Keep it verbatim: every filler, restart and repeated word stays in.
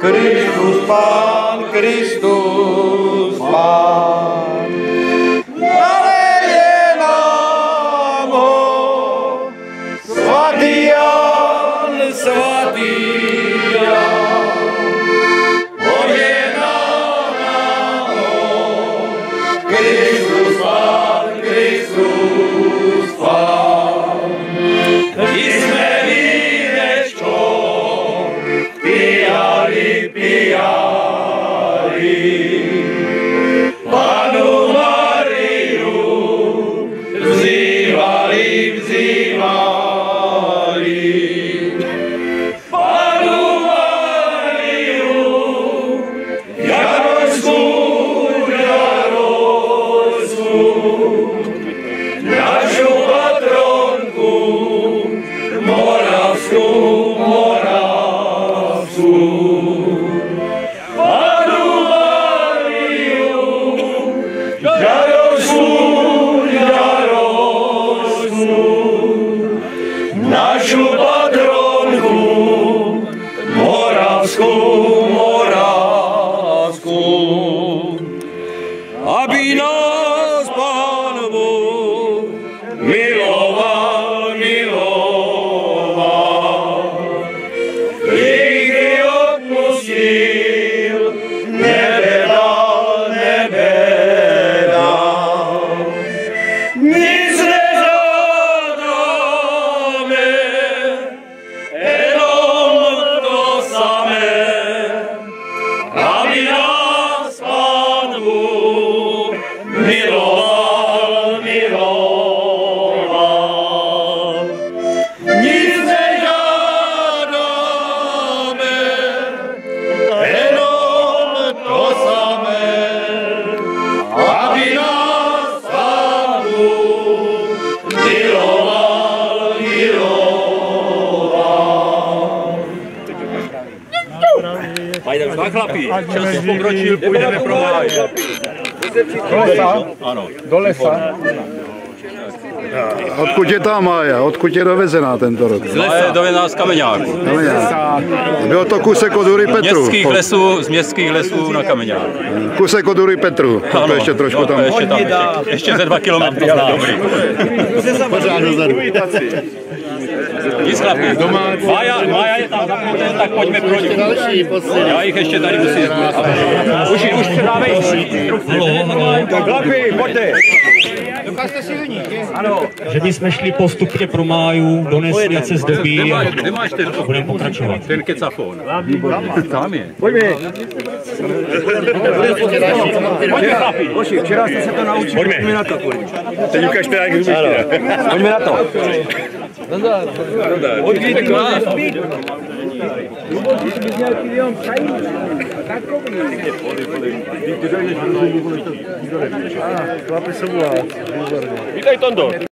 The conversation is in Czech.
Kristus Pán, Kristus Pán. Naleje nám ho, svatý Jan, svatý Jan. Pojedná nám ho, Kristus Pán, Kristus Pán. My jsme vínečko pijali, pijali. Panu Mariu vzývali, vzývali. Panu Mariu, Jarošku, Jarošku, našu patronku, Moravsku, Moravsku. Panu Mariu, Jarošku, Jarošku, našu patronku, Moravsku, Moravsku. Aby nás Pán Bůh miloval, miloval, nikdy odpustil, nebedal, nebedal. Nic nežádáme, jenom to samé, aby nás Pán Bůh miloval, miloval. Nic nežádáme, jenom to samé, aby nás Pán Bůh miloval, miloval. Pajdeme dva chlapí, čas pokročil, půjdeme pro máj. Do lesa? Ano. Do lesa? Odkud je ta mája? Odkud je dovezená tento rok? Z lesa dovezená z Kameňáku. Bylo to kusek od Ury Petru. Městských lesů, z městských lesů na Kameňák. Kusek od Ury Petru. To ještě trošku no, tam. Ještě, tam ještě, ještě ze dva kilometry, ale dobrý. Nic chlapí. Mája, Mája je tam zapnuté, tak pojďme pro ní. Já jich ještě tady musím. Už, už předávej. Chlapi, pojďte. Že bychom šli postupně pro Máju, donesli, ať se zdobí a budeme pokračovat. Ten kecafon. Tam je. Pojďme. Pojďme chlapi. Hoši, včera jste se to naučili. Pojďme na to. Teď ukažte, jak zbytí. Pojďme na to. Odvíte klás. Chlapi jsou vlád. Vítej, Tondo.